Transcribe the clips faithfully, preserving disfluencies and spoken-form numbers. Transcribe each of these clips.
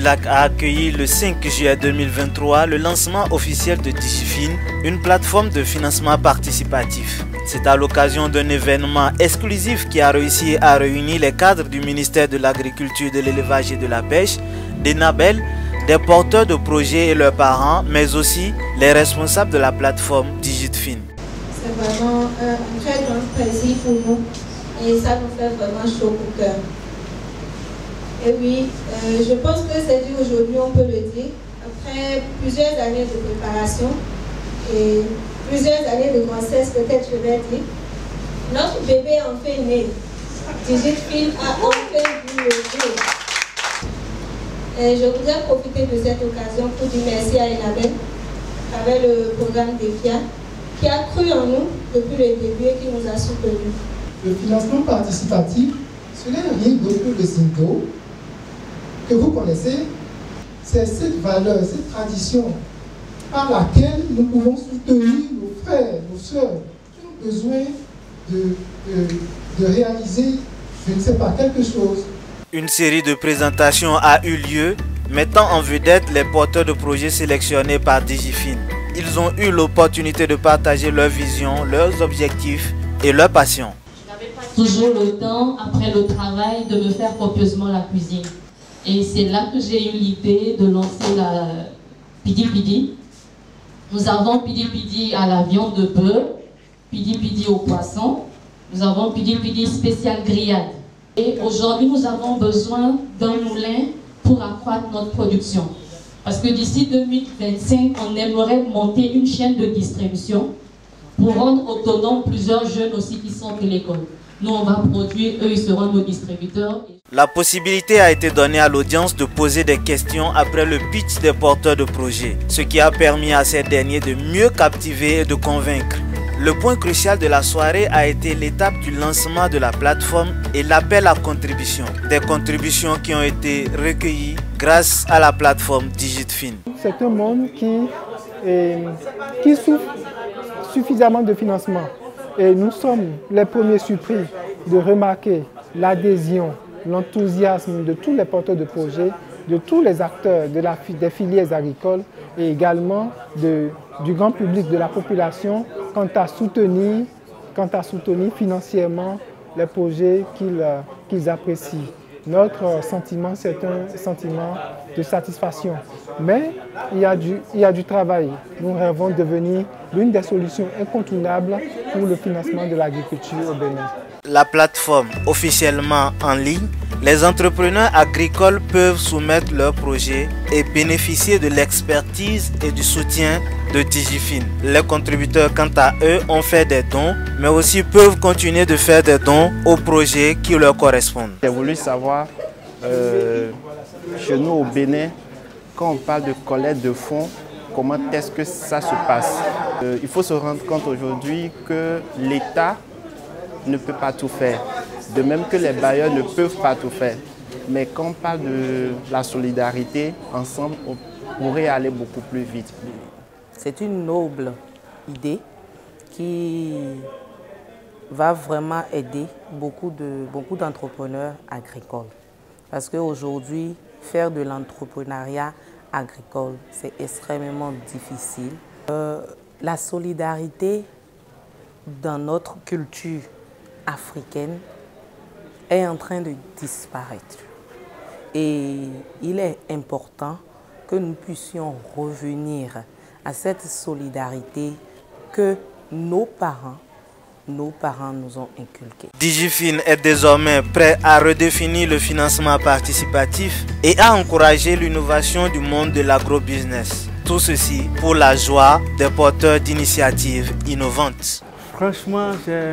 Unilac a accueilli le cinq juillet deux mille vingt-trois le lancement officiel de DigiFin, une plateforme de financement participatif. C'est à l'occasion d'un événement exclusif qui a réussi à réunir les cadres du ministère de l'Agriculture, de l'Élevage et de la Pêche, des Nabel, des porteurs de projets et leurs parents, mais aussi les responsables de la plateforme DigiFin. C'est vraiment un très grand plaisir pour nous et ça nous fait vraiment chaud au cœur. Et oui, euh, je pense que c'est dit aujourd'hui, on peut le dire, après plusieurs années de préparation et plusieurs années de grossesse, peut-être je vais dire, notre bébé est enfin né. DigiFin a enfin vu le jour. Et je voudrais profiter de cette occasion pour dire merci à Enabel, à travers le programme DEFIA, qui a cru en nous depuis le début et qui nous a soutenus. Le financement participatif, ce n'est rien d'autre que le Zinto, que vous connaissez. C'est cette valeur, cette tradition par laquelle nous pouvons soutenir nos frères, nos sœurs qui ont besoin de, de, de réaliser, je ne sais pas, quelque chose. Une série de présentations a eu lieu, mettant en vedette les porteurs de projets sélectionnés par DigiFin. Ils ont eu l'opportunité de partager leur vision, leurs objectifs et leur passion. Je n'avais pas toujours le temps, après le travail, de me faire copieusement la cuisine. Et c'est là que j'ai eu l'idée de lancer la Pidi Pidi. Nous avons Pidi Pidi à la viande de bœuf, Pidi Pidi au poisson, nous avons Pidi Pidi spécial grillade. Et aujourd'hui, nous avons besoin d'un moulin pour accroître notre production. Parce que d'ici deux mille vingt-cinq, on aimerait monter une chaîne de distribution pour rendre autonomes plusieurs jeunes aussi qui sortent de l'école. Nous, on va produire, eux, ils seront nos distributeurs. La possibilité a été donnée à l'audience de poser des questions après le pitch des porteurs de projets, ce qui a permis à ces derniers de mieux captiver et de convaincre. Le point crucial de la soirée a été l'étape du lancement de la plateforme et l'appel à contribution. Des contributions qui ont été recueillies grâce à la plateforme DigiFin. C'est un monde qui, est, qui souffre suffisamment de financement. Et nous sommes les premiers surpris de remarquer l'adhésion, l'enthousiasme de tous les porteurs de projets, de tous les acteurs de la, des filières agricoles et également de, du grand public, de la population, quant à soutenir, quant à soutenir financièrement les projets qu'ils qu'ils apprécient. Notre sentiment, c'est un sentiment de satisfaction. Mais il y a du, il y a du travail. Nous rêvons de devenir l'une des solutions incontournables pour le financement de l'agriculture au Bénin. La plateforme officiellement en ligne, les entrepreneurs agricoles peuvent soumettre leurs projets et bénéficier de l'expertise et du soutien de DigiFin. Les contributeurs, quant à eux, ont fait des dons, mais aussi peuvent continuer de faire des dons aux projets qui leur correspondent. J'ai voulu savoir, euh, chez nous au Bénin, quand on parle de collecte de fonds, comment est-ce que ça se passe? euh, Il faut se rendre compte aujourd'hui que l'État ne peut pas tout faire, de même que les bailleurs ne peuvent pas tout faire. Mais quand on parle de la solidarité, ensemble, on pourrait aller beaucoup plus vite. C'est une noble idée qui va vraiment aider beaucoup de, beaucoup d'entrepreneurs agricoles. Parce qu'aujourd'hui, faire de l'entrepreneuriat agricole, c'est extrêmement difficile. Euh, la solidarité dans notre culture africaine est en train de disparaître. Et il est important que nous puissions revenir à cette solidarité que nos parents, nos parents nous ont inculquée. DigiFin est désormais prêt à redéfinir le financement participatif et à encourager l'innovation du monde de l'agrobusiness. Tout ceci pour la joie des porteurs d'initiatives innovantes. Franchement,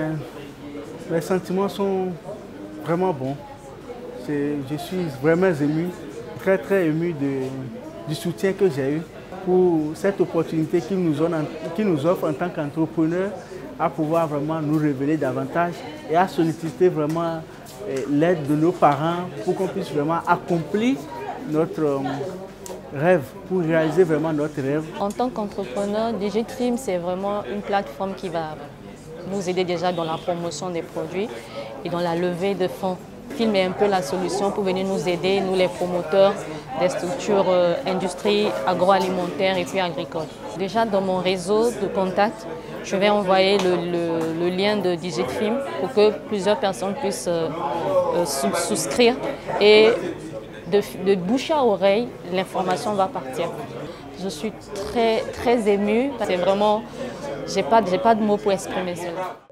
les sentiments sont vraiment bons. Je suis vraiment ému, très très ému de, du soutien que j'ai eu pour cette opportunité qu'ils nous, qu nous offrent en tant qu'entrepreneurs à pouvoir vraiment nous révéler davantage et à solliciter vraiment l'aide de nos parents pour qu'on puisse vraiment accomplir notre rêve, pour réaliser vraiment notre rêve. En tant qu'entrepreneur, DigiFin, c'est vraiment une plateforme qui va nous aider déjà dans la promotion des produits et dans la levée de fonds. Film est un peu la solution pour venir nous aider, nous les promoteurs, des structures euh, industrie agroalimentaire et puis agricole. Déjà dans mon réseau de contacts, je vais envoyer le, le, le lien de DigitFilm pour que plusieurs personnes puissent euh, euh, sous, souscrire et de, de bouche à oreille, l'information va partir. Je suis très, très émue. C'est vraiment, j'ai pas, j'ai pas de mots pour exprimer cela.